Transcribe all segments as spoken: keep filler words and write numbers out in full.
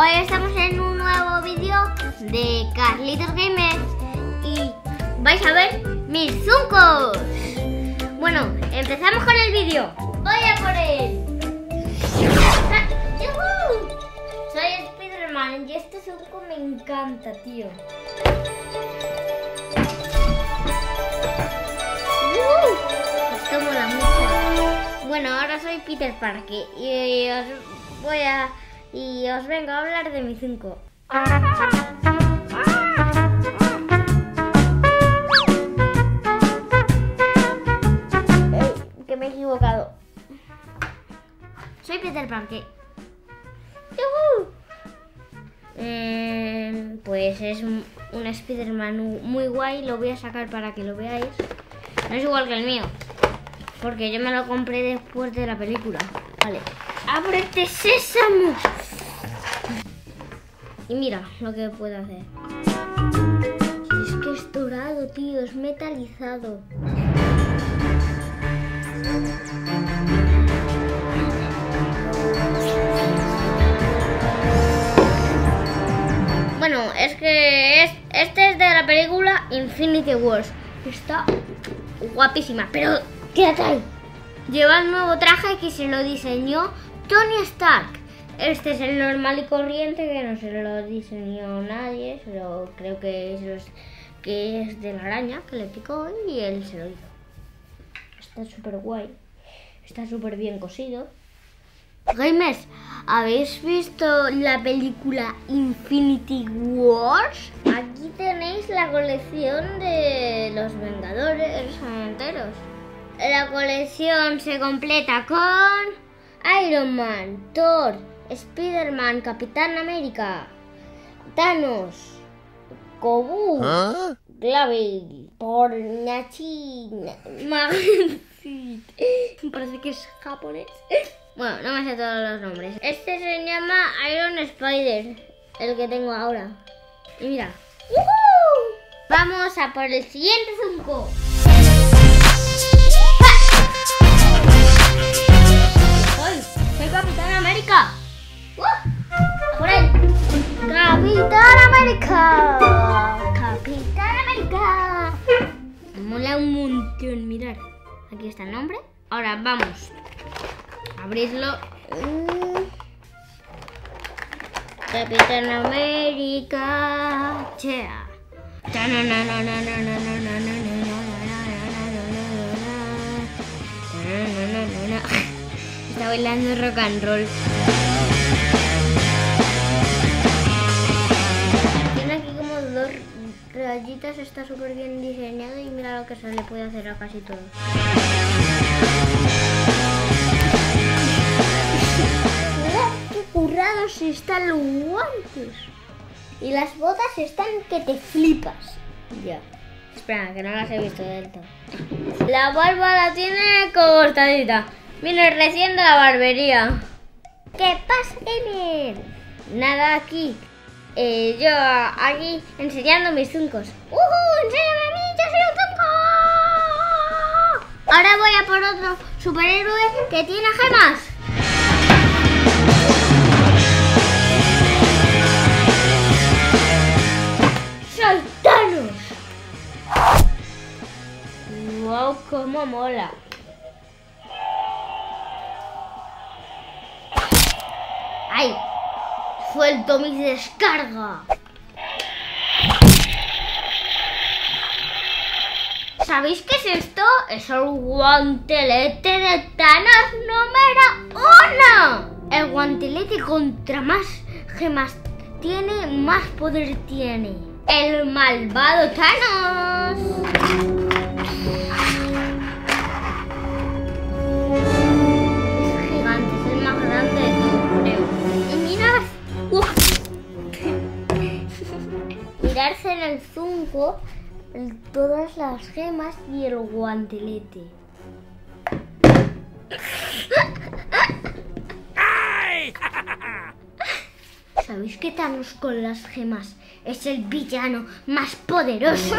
Hoy estamos en un nuevo vídeo de Carlitos Gamer y vais a ver mis Funkos. Bueno, empezamos con el vídeo. Voy a por él. ¡Yuhu! Soy Spiderman y este Funko me encanta, tío. ¡Uh! Esto mola mucho. Bueno, ahora soy Peter Parker y os voy a y os vengo a hablar de mi Funko. Que me he equivocado. Soy Peter Parker. ¡Yuhu! Eh, pues es un, un Spiderman muy guay. Lo voy a sacar para que lo veáis. No es igual que el mío, porque yo me lo compré después de la película. Vale. ¡Ábrete, sésamo! Y mira lo que puedo hacer. Es que es dorado, tío. Es metalizado. Bueno, es que es, este es de la película Infinity Wars. Está guapísima, pero quédate ahí. Lleva el nuevo traje que se lo diseñó Tony Stark. Este es el normal y corriente que no se lo diseñó nadie, pero creo que es, los, que es de la araña que le picó y él se lo hizo. Está súper guay, está súper bien cosido. Gamers, ¿habéis visto la película Infinity Wars? Aquí tenéis la colección de los Vengadores enteros. La colección se completa con Iron Man, Thor, Spider-Man, Capitán América, Thanos, Kobu, ¿Ah? Glavel, Pornachi, Magnetit. Parece que es japonés. Bueno, no me sé todos los nombres. Este se llama Iron Spider, el que tengo ahora. Y mira. ¡Yuhu! Vamos a por el siguiente Funko. Soy, soy Capitán América. ¡Uh! Por él. Capitán América. Capitán América. Me mola un montón. Mirad. Aquí está el nombre. Ahora vamos. Abrirlo. Capitán América. Chea. Está bailando rock and roll. Tiene aquí como dos rayitas. Está súper bien diseñado y mira lo que se le puede hacer a casi todo. Currados están los guantes y las botas están que te flipas. Ya, espera, que no las he visto del todo. La barba la tiene cortadita. Viene recién de la barbería. ¿Qué pasa, gamer? Nada aquí. Eh, yo aquí enseñando mis Funkos. ¡Uh! ¡Enséñame a mí! ¡Yo soy un Funko! Ahora voy a por otro superhéroe que tiene gemas. ¡Wow! ¡Cómo mola! ¡Ay! ¡Suelto mi descarga! ¿Sabéis qué es esto? Es el guantelete de Thanos número uno. El guantelete contra más gemas tiene, más poder tiene. ¡El malvado Thanos! Es gigante, es el más grande de todos, creo. Y mirad, mirarse en el Funko todas las gemas y el guantelete. ¿Sabéis que Thanos con las gemas es el villano más poderoso?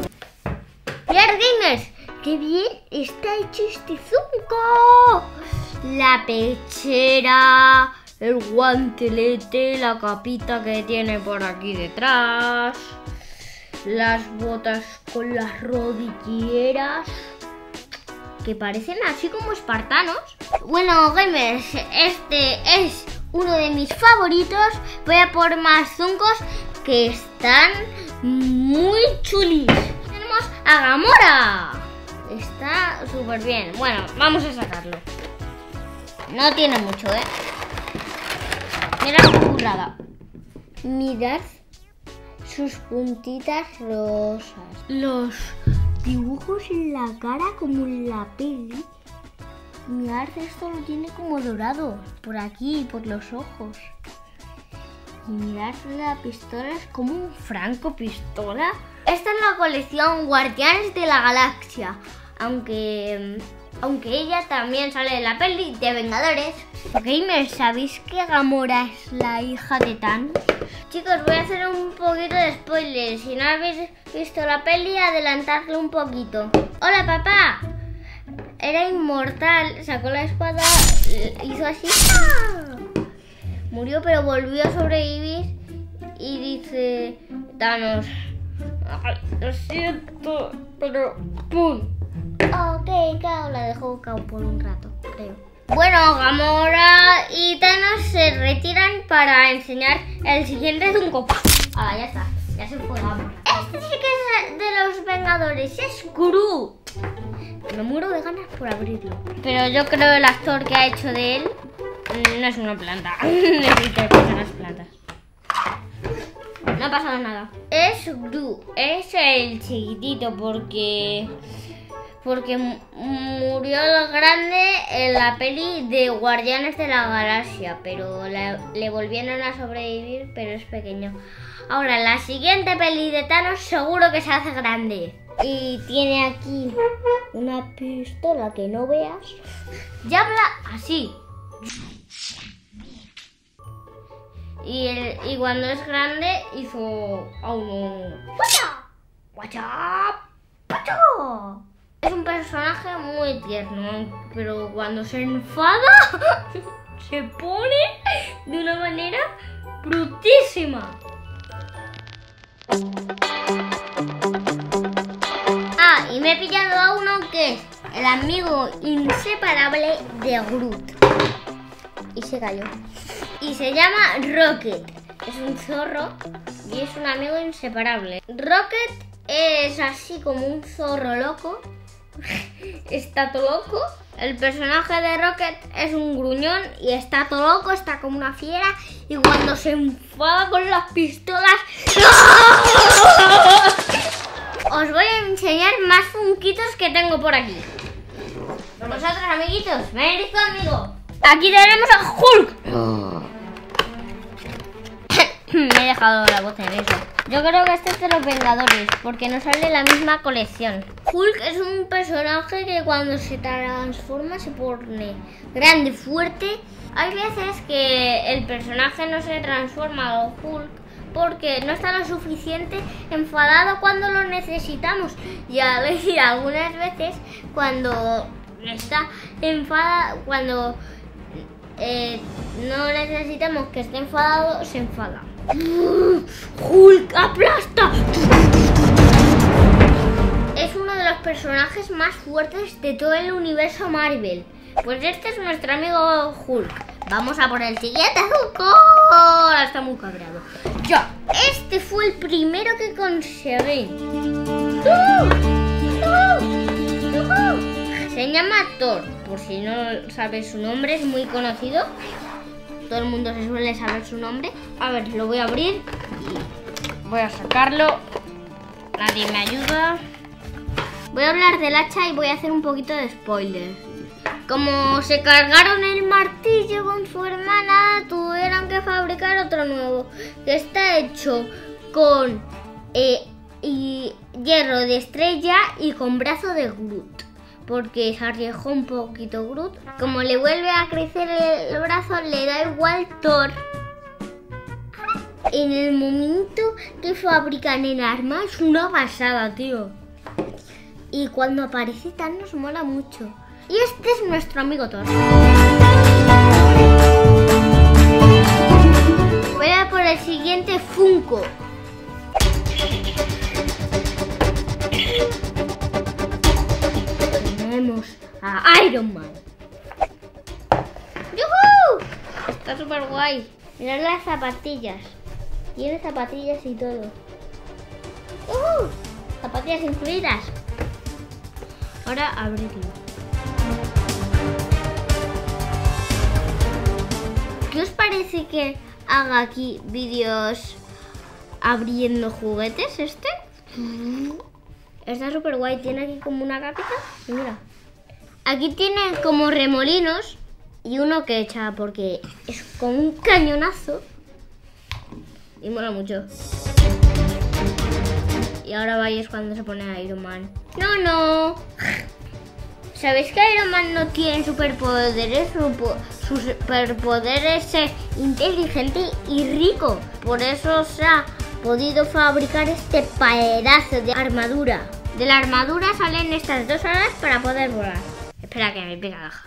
¡Mirad, gamers! ¡Qué bien está hecho este Funko! la pechera, el guantelete, la capita que tiene por aquí detrás, las botas con las rodilleras, que parecen así como espartanos. Bueno, gamers, este es uno de mis favoritos. Voy a por más Funkos que están muy chulis. Tenemos a Gamora. Está súper bien. Bueno, vamos a sacarlo. No tiene mucho, ¿eh? Mira qué currada. Mirad sus puntitas rosas. Los dibujos en la cara como en la peli. Mirad, esto lo tiene como dorado. Por aquí, por los ojos. Y mirad, la pistola es como un franco pistola. Esta es la colección Guardianes de la Galaxia. Aunque... Aunque ella también sale en la peli de Vengadores. Gamers, ¿sabéis que Gamora es la hija de Thanos? Chicos, voy a hacer un poquito de spoiler. Si no habéis visto la peli, adelantadlo un poquito. ¡Hola, papá! Era inmortal, sacó la espada, hizo así. ¡Ah! Murió, pero volvió a sobrevivir. Y dice Thanos: ay, lo siento, pero ¡pum! Ok, Kao, la dejó Kao por un rato, creo. Bueno, Gamora y Thanos se retiran para enseñar el siguiente Funko. Ah, ya está, ya se fue Gamora. Este sí que es de los Vengadores, es Groot. Me muero de ganas por abrirlo. Pero yo creo que el actor que ha hecho de él no es una planta. Necesito que las plantas. No ha pasado nada. Es Groot, es el chiquitito porque... Porque murió el grande en la peli de Guardianes de la Galaxia, pero le, le volvieron a sobrevivir, pero es pequeño. Ahora, la siguiente peli de Thanos seguro que se hace grande. Y tiene aquí una pistola que no veas. Y habla así. Y, el, y cuando es grande hizo a uno... ¡Guacha! ¡Guacha! ¡Pacho! Es un personaje muy tierno, pero cuando se enfada se pone de una manera brutísima. Ah, y me he pillado a uno que es el amigo inseparable de Groot. Y se cayó. Y se llama Rocket. Es un zorro y es un amigo inseparable. Rocket es así como un zorro loco. Está todo loco. El personaje de Rocket es un gruñón y está todo loco, está como una fiera. Y cuando se enfada con las pistolas... Os voy a enseñar más funquitos que tengo por aquí. Vosotros, amiguitos, venid conmigo. Aquí tenemos a Hulk. Me he dejado la voz en eso. Yo creo que este es de los Vengadores, porque no sale la misma colección. Hulk es un personaje que cuando se transforma se pone grande, fuerte. Hay veces que el personaje no se transforma a Hulk porque no está lo suficiente enfadado cuando lo necesitamos. Y a veces, algunas veces cuando está enfadado, cuando eh, no necesitamos que esté enfadado, se enfada. ¡Hulk aplasta! Es uno de los personajes más fuertes de todo el universo Marvel. Pues este es nuestro amigo Hulk. Vamos a por el siguiente Hulk. Ahora está muy cabreado. Ya, este fue el primero que conseguí. Se llama Thor. Por si no sabes su nombre, es muy conocido. Todo el mundo se suele saber su nombre. A ver, lo voy a abrir. Voy a sacarlo. Nadie me ayuda. Voy a hablar del hacha y voy a hacer un poquito de spoiler. Como se cargaron el martillo con su hermana, tuvieron que fabricar otro nuevo. Que está hecho con eh, y hierro de estrella y con brazo de Groot. Porque se arriesgó un poquito Groot. Como le vuelve a crecer el brazo, le da igual Thor. En el momento que fabrican el arma es una pasada, tío. Y cuando aparece Thanos mola mucho. Y este es nuestro amigo Thor. Voy a por el siguiente Funko. Tenemos a Iron Man. ¡Yuhu! Está súper guay. Mirad las zapatillas. Tiene zapatillas y todo. ¡Yuhu! Zapatillas incluidas. Ahora abrirlo. ¿Qué os parece que haga aquí vídeos abriendo juguetes este? Está súper guay. Tiene aquí como una capita. Y mira. Aquí tiene como remolinos y uno que echa porque es como un cañonazo. Y mola mucho. Y ahora vais cuando se pone a Iron Man. No, no. ¿Sabéis que Iron Man no tiene superpoderes? Su, su superpoder es ser inteligente y rico. Por eso se ha podido fabricar este pedazo de armadura. De la armadura salen estas dos alas para poder volar. Espera que me pega la caja.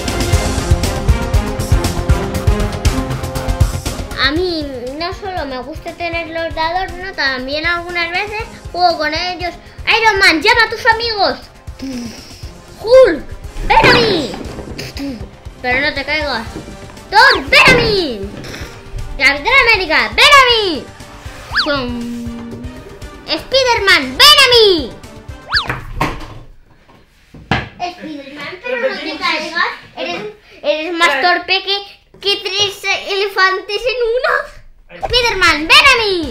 A mí no solo me gusta tenerlos de adorno, también algunas veces juego con ellos. Iron Man, llama a tus amigos. Hulk, ven a mí. Pero no te caigas. Thor, ven a mí. Capitán América, ven a mí. Spiderman, ven a mí. Spiderman, pero no te caigas. Eres, eres más torpe que, que tres elefantes en uno. Spiderman, ven a mí.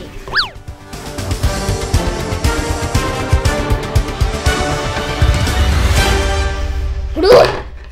Groot.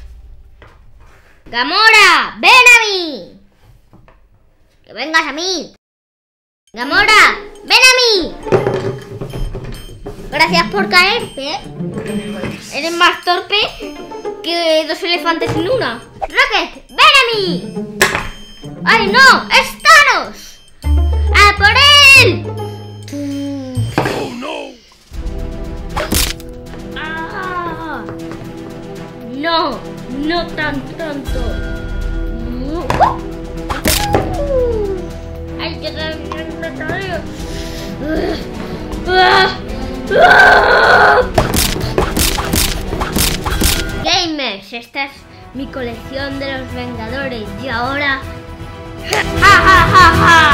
Gamora, ven a mí. Que vengas a mí. Gamora, ven a mí. Gracias por caerte. Eres más torpe que dos elefantes en una. Rocket, ven a mí. ¡Ay, no! ¡Es Thanos! ¡A por él! Oh, no. Ah, no, no tan pronto. ¡Ay, yo también me traigo! Gamers, esta es mi colección de los Vengadores y ahora... ¡Ja, ja, ja, ja!